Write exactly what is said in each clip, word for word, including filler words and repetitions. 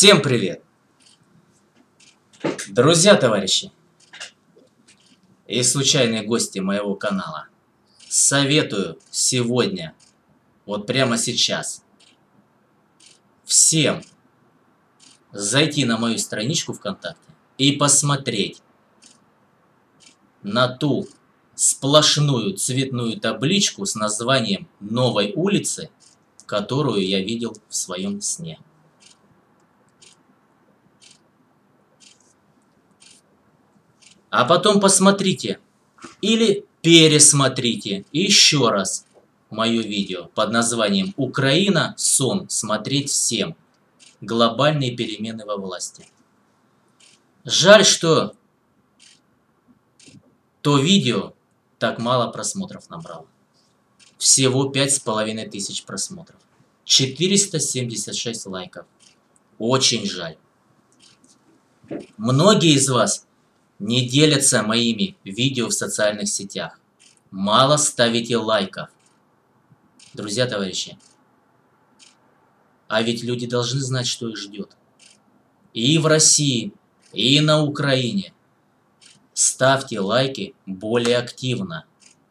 Всем привет! Друзья, товарищи и случайные гости моего канала, советую сегодня, вот прямо сейчас, всем зайти на мою страничку ВКонтакте и посмотреть на ту сплошную цветную табличку с названием новой улицы, которую я видел в своем сне. А потом посмотрите или пересмотрите еще раз мое видео под названием «Украина. Сон. Смотреть всем. Глобальные перемены во власти». Жаль, что то видео так мало просмотров набрало. Всего пять с половиной тысяч просмотров. четыреста семьдесят шесть лайков. Очень жаль. Многие из вас не делятся моими видео в социальных сетях. Мало ставите лайков. Друзья, товарищи, а ведь люди должны знать, что их ждет. И в России, и на Украине. Ставьте лайки более активно.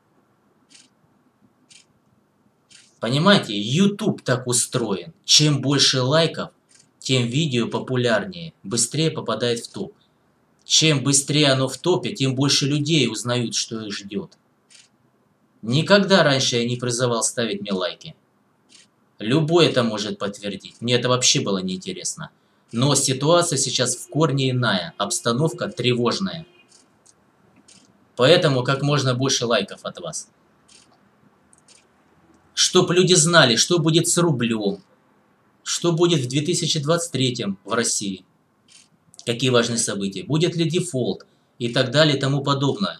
Понимаете, YouTube так устроен. Чем больше лайков, тем видео популярнее, быстрее попадает в топ. Чем быстрее оно в топе, тем больше людей узнают, что их ждет. Никогда раньше я не призывал ставить мне лайки. Любой это может подтвердить. Мне это вообще было неинтересно. Но ситуация сейчас в корне иная. Обстановка тревожная. Поэтому как можно больше лайков от вас. Чтоб люди знали, что будет с рублем. Что будет в две тысячи двадцать третьем в России. Какие важные события. Будет ли дефолт и так далее и тому подобное.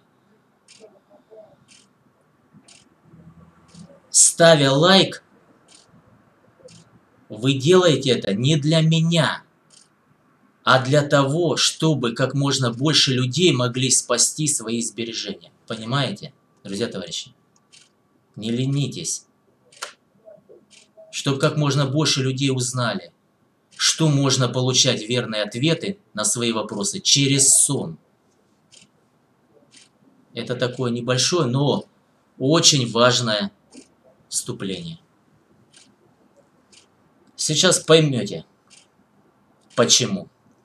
Ставя лайк, вы делаете это не для меня, а для того, чтобы как можно больше людей могли спасти свои сбережения. Понимаете, друзья, товарищи? Не ленитесь. Чтобы как можно больше людей узнали, что можно получать верные ответы на свои вопросы через сон. Это такое небольшое, но очень важное вступление. Сейчас поймете, почему.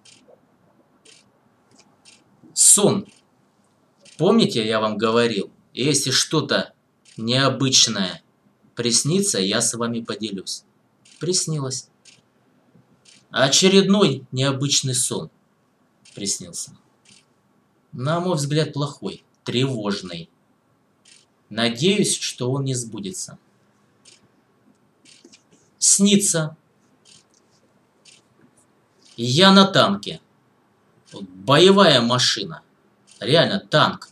Сон. Помните, я вам говорил, если что-то необычное приснится, я с вами поделюсь. Приснилось. Очередной необычный сон приснился. На мой взгляд, плохой, тревожный. Надеюсь, что он не сбудется. Снится. Я на танке. Боевая машина. Реально танк.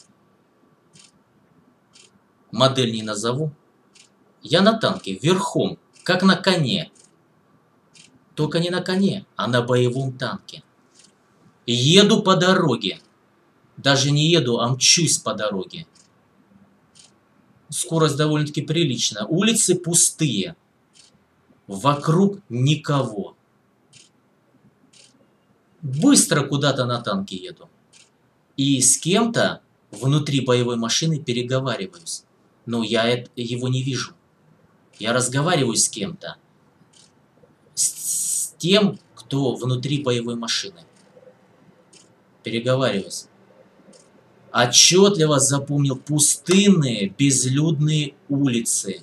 Модель не назову. Я на танке, верхом, как на коне. Только не на коне, а на боевом танке. Еду по дороге. Даже не еду, а мчусь по дороге. Скорость довольно-таки приличная. Улицы пустые. Вокруг никого. Быстро куда-то на танке еду. И с кем-то внутри боевой машины переговариваюсь. Но я его не вижу. Я разговариваю с кем-то. С тем, кто внутри боевой машины. Переговариваюсь. Отчетливо запомнил пустынные, безлюдные улицы.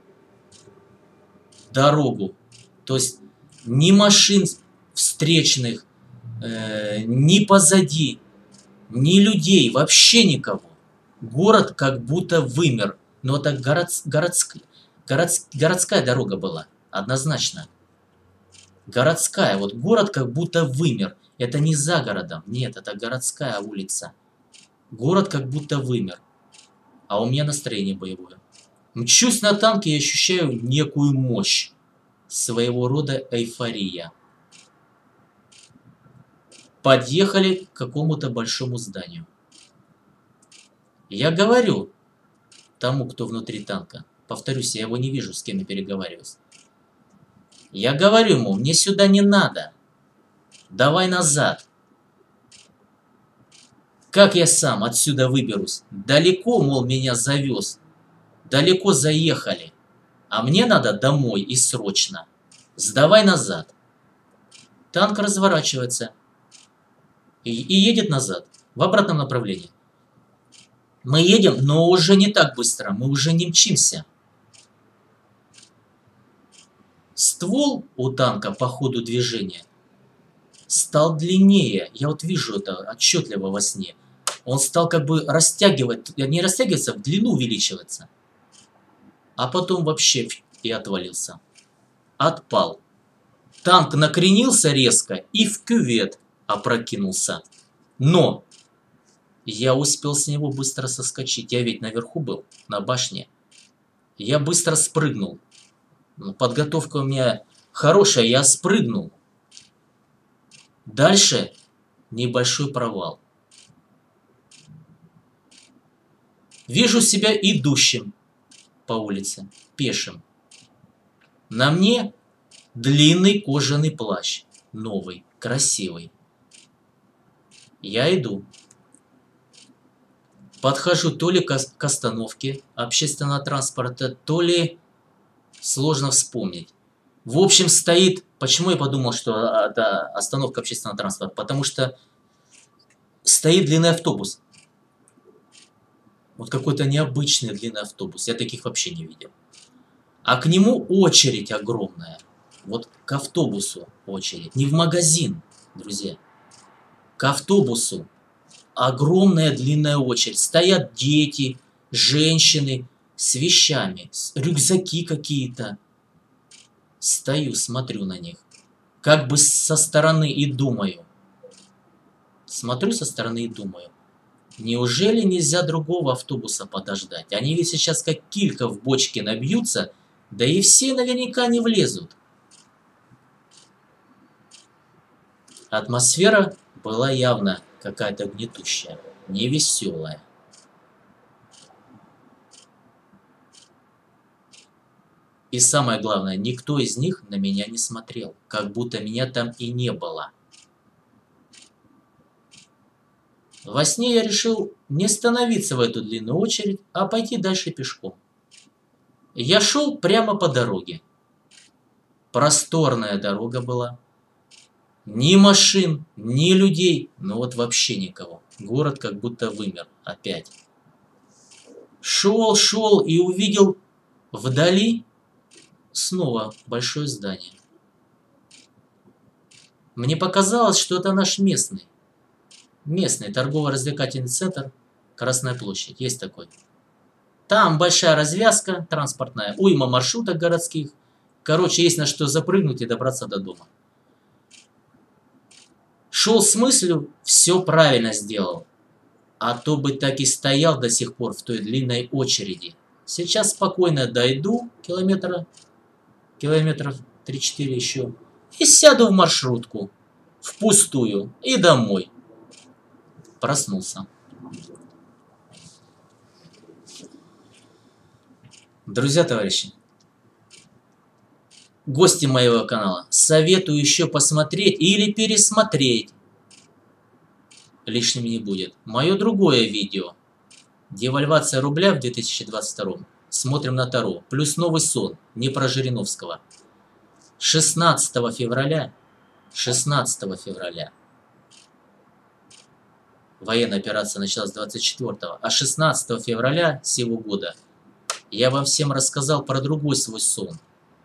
Дорогу. То есть ни машин встречных, э, ни позади, ни людей, вообще никого. Город как будто вымер. Но это город, городская, город, городская дорога была, однозначно. Городская. Вот город как будто вымер. Это не за городом. Нет, это городская улица. Город как будто вымер. А у меня настроение боевое. Мчусь на танке и ощущаю некую мощь. Своего рода эйфория. Подъехали к какому-то большому зданию. Я говорю тому, кто внутри танка. Повторюсь, я его не вижу, с кем я переговариваюсь. Я говорю ему, мне сюда не надо. Давай назад. Как я сам отсюда выберусь? Далеко, мол, меня завез. Далеко заехали. А мне надо домой и срочно. Сдавай назад. Танк разворачивается и, и едет назад, в обратном направлении. Мы едем, но уже не так быстро, мы уже не мчимся. Ствол у танка по ходу движения стал длиннее. Я вот вижу это отчетливо во сне. Он стал как бы растягивать, не растягиваться, в длину увеличиваться. А потом вообще и отвалился. Отпал. Танк накренился резко и в кювет опрокинулся. Но я успел с него быстро соскочить. Я ведь наверху был, на башне. Я быстро спрыгнул. Подготовка у меня хорошая, я спрыгнул. Дальше небольшой провал. Вижу себя идущим по улице, пешим. На мне длинный кожаный плащ, новый, красивый. Я иду. Подхожу то ли к остановке общественного транспорта, то ли сложно вспомнить. В общем, стоит... Почему я подумал, что это остановка общественного транспорта? Потому что стоит длинный автобус. Вот какой-то необычный длинный автобус. Я таких вообще не видел. А к нему очередь огромная. Вот к автобусу очередь. Не в магазин, друзья. К автобусу огромная длинная очередь. Стоят дети, женщины с вещами, рюкзаки какие-то. Стою, смотрю на них. Как бы со стороны и думаю. Смотрю со стороны и думаю. Неужели нельзя другого автобуса подождать? Они ведь сейчас как килька в бочке набьются, да и все наверняка не влезут. Атмосфера была явно какая-то гнетущая, невеселая. И самое главное, никто из них на меня не смотрел, как будто меня там и не было. Во сне я решил не становиться в эту длинную очередь, а пойти дальше пешком. Я шел прямо по дороге. Просторная дорога была. Ни машин, ни людей, ну вот вообще никого. Город как будто вымер опять. Шел, шел и увидел вдали снова большое здание. Мне показалось, что это наш местный. Местный торгово-развлекательный центр Красная площадь. Есть такой. Там большая развязка транспортная, уйма маршруток городских. Короче, есть на что запрыгнуть и добраться до дома. Шел с мыслью, все правильно сделал. А то бы так и стоял до сих пор в той длинной очереди. Сейчас спокойно дойду километра, километров три-четыре еще. И сяду в маршрутку. Впустую. И домой. Проснулся. Друзья, товарищи, гости моего канала, советую еще посмотреть или пересмотреть. Лишним не будет. Мое другое видео. Девальвация рубля в две тысячи двадцать втором. Смотрим на Таро. Плюс новый сон. Не про Жириновского. шестнадцатого февраля. шестнадцатого февраля. Военная операция началась двадцать четвёртого. А шестнадцатого февраля сего года я вам всем рассказал про другой свой сон.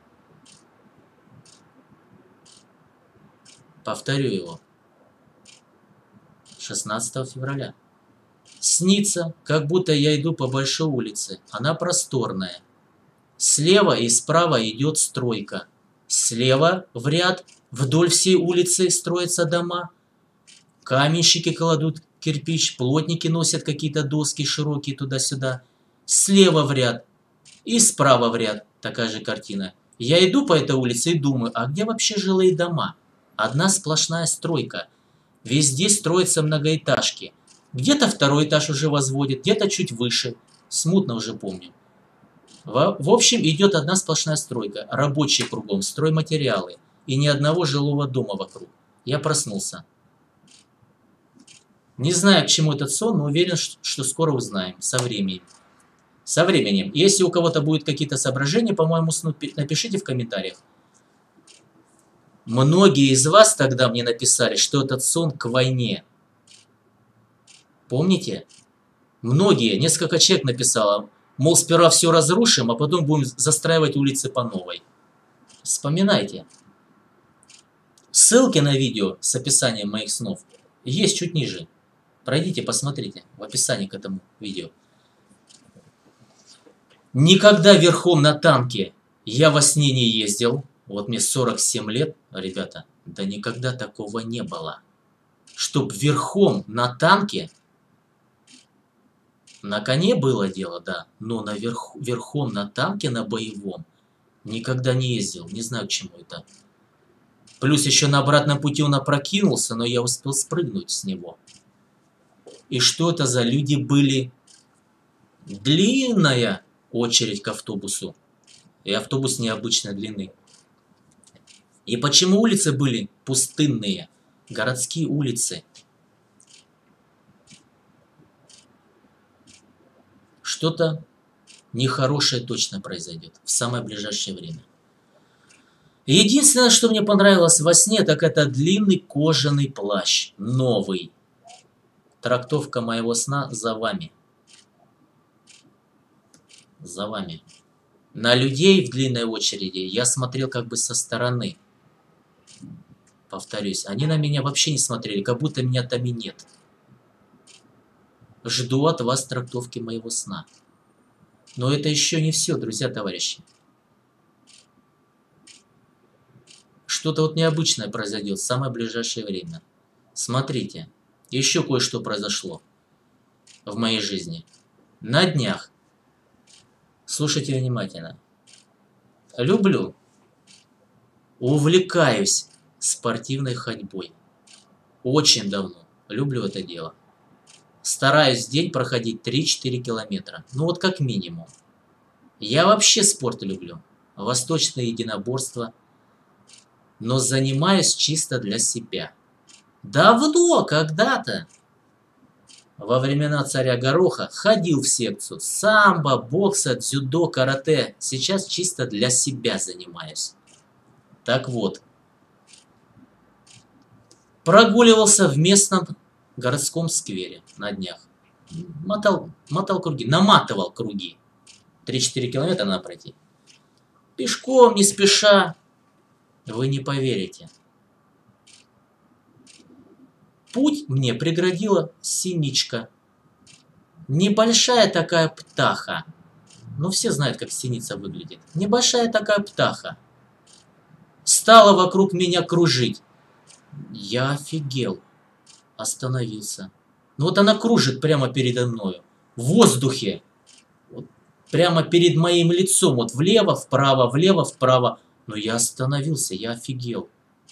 Повторю его. шестнадцатого февраля. Снится, как будто я иду по большой улице. Она просторная. Слева и справа идет стройка. Слева в ряд вдоль всей улицы строятся дома. Каменщики кладут кирпич, плотники носят какие-то доски широкие туда-сюда. Слева в ряд и справа в ряд. Такая же картина. Я иду по этой улице и думаю, а где вообще жилые дома? Одна сплошная стройка. Везде строятся многоэтажки. Где-то второй этаж уже возводят, где-то чуть выше. Смутно уже помню. В, в общем, идет одна сплошная стройка. Рабочие кругом, стройматериалы. И ни одного жилого дома вокруг. Я проснулся. Не знаю, к чему этот сон, но уверен, что скоро узнаем, со временем. Со временем. Если у кого-то будут какие-то соображения по моему сну, напишите в комментариях. Многие из вас тогда мне написали, что этот сон к войне. Помните? Многие, несколько человек написало, мол, сперва все разрушим, а потом будем застраивать улицы по новой. Вспоминайте. Ссылки на видео с описанием моих снов есть чуть ниже. Пройдите, посмотрите в описании к этому видео. Никогда верхом на танке я во сне не ездил. Вот мне сорок семь лет, ребята, да никогда такого не было. Чтоб верхом на танке, на коне было дело, да, но на верх, верхом на танке, на боевом, никогда не ездил. Не знаю, к чему это. Плюс еще на обратном пути он опрокинулся, но я успел спрыгнуть с него. И что это за люди были? Длинная очередь к автобусу. И автобус необычной длины. И почему улицы были пустынные? Городские улицы. Что-то нехорошее точно произойдет в самое ближайшее время. Единственное, что мне понравилось во сне, так это длинный кожаный плащ. Новый. Трактовка моего сна за вами. За вами. На людей в длинной очереди я смотрел как бы со стороны. Повторюсь, они на меня вообще не смотрели, как будто меня там и нет. Жду от вас трактовки моего сна. Но это еще не все, друзья, товарищи. Что-то вот необычное произойдет в самое ближайшее время. Смотрите, еще кое-что произошло в моей жизни. На днях. Слушайте внимательно. Люблю, увлекаюсь спортивной ходьбой. Очень давно люблю это дело. Стараюсь в день проходить три-четыре километра. Ну вот как минимум. Я вообще спорт люблю. Восточное единоборство. Но занимаюсь чисто для себя. Давно, когда-то, во времена царя Гороха, ходил в секцию. Самбо, бокса, дзюдо, карате. Сейчас чисто для себя занимаюсь. Так вот. Прогуливался в местном городском сквере на днях. Мотал, мотал круги, наматывал круги. три-четыре километра надо пройти. Пешком, не спеша. Вы не поверите. Путь мне преградила синичка. Небольшая такая птаха. Ну, все знают, как синица выглядит. Небольшая такая птаха. Стала вокруг меня кружить. Я офигел. Остановился. Ну вот она кружит прямо передо мною. В воздухе. Вот прямо перед моим лицом. Вот влево, вправо, влево, вправо. Но я остановился, я офигел.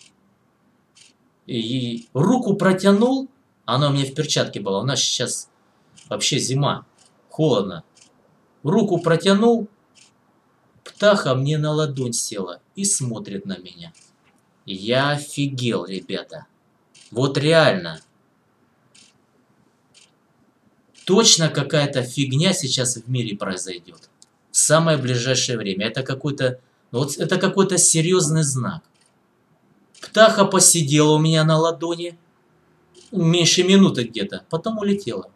И руку протянул. Она у меня в перчатке была. У нас сейчас вообще зима. Холодно. Руку протянул. Птаха мне на ладонь села и смотрит на меня. Я офигел, ребята. Вот реально. Точно какая-то фигня сейчас в мире произойдет. В самое ближайшее время. Это какой-то, вот это какой-то серьезный знак. Птаха посидела у меня на ладони. Меньше минуты где-то. Потом улетела.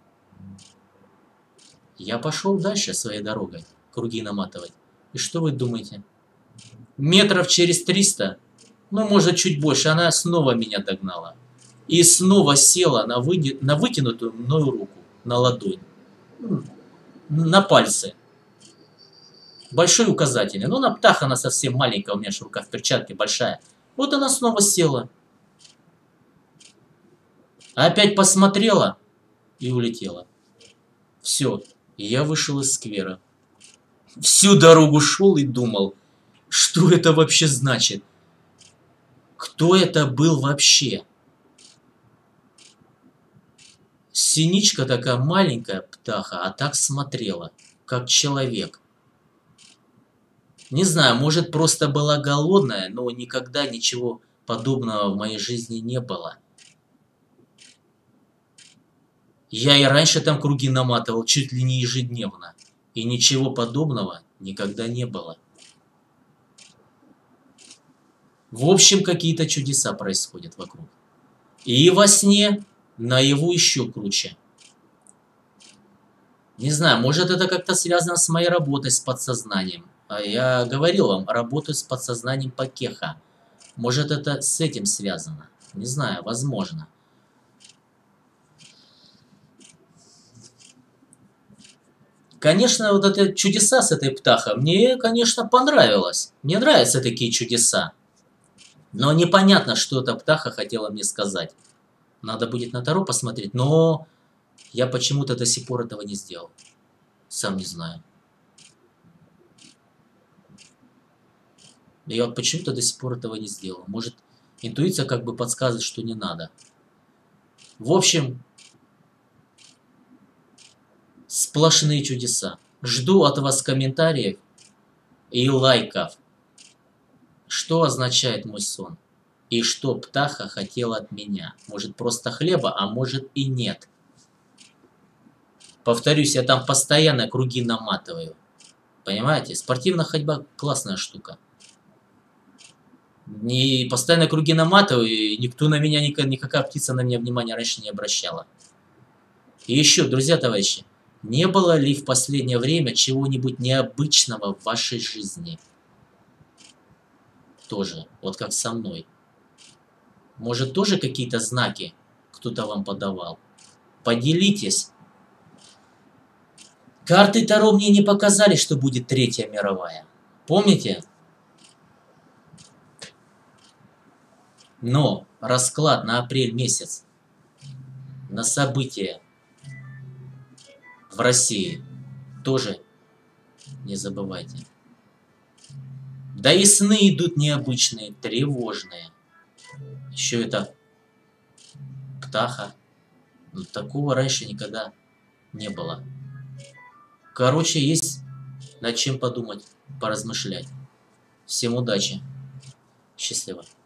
Я пошел дальше своей дорогой. Круги наматывать. И что вы думаете? Метров через триста, ну может чуть больше, она снова меня догнала. И снова села на, вы... на вытянутую мною руку. На ладонь. На пальцы. Большой указательный. Ну, на птаха она совсем маленькая. У меня же рука в перчатке большая. Вот она снова села. Опять посмотрела и улетела. Все. Я вышел из сквера. Всю дорогу шел и думал, что это вообще значит? Кто это был вообще? Синичка такая маленькая птаха, а так смотрела, как человек. Не знаю, может просто была голодная, но никогда ничего подобного в моей жизни не было. Я и раньше там круги наматывал чуть ли не ежедневно. И ничего подобного никогда не было. В общем, какие-то чудеса происходят вокруг. И во сне, наяву еще круче. Не знаю, может это как-то связано с моей работой с подсознанием. А я говорил вам, работаю с подсознанием Пакеха. Может это с этим связано. Не знаю, возможно. Конечно, вот это чудеса с этой птахой мне, конечно, понравилось. Мне нравятся такие чудеса. Но непонятно, что эта птаха хотела мне сказать. Надо будет на Таро посмотреть, но я почему-то до сих пор этого не сделал. Сам не знаю. Я вот почему-то до сих пор этого не сделал. Может, интуиция как бы подсказывает, что не надо. В общем, сплошные чудеса. Жду от вас комментариев и лайков. Что означает мой сон? И что птаха хотела от меня? Может, просто хлеба, а может и нет. Повторюсь, я там постоянно круги наматываю. Понимаете? Спортивная ходьба классная штука. Не постоянно круги наматываю, и никто на меня, никакая птица на меня внимания раньше не обращала. И еще, друзья, товарищи, не было ли в последнее время чего-нибудь необычного в вашей жизни? Тоже, вот как со мной. Может, тоже какие-то знаки кто-то вам подавал? Поделитесь. Карты Таро мне не показали, что будет Третья мировая. Помните? Но расклад на апрель месяц, на события в России тоже не забывайте. Да и сны идут необычные, тревожные. Еще это птаха. Ну, такого раньше никогда не было. Короче, есть над чем подумать, поразмышлять. Всем удачи. Счастливо.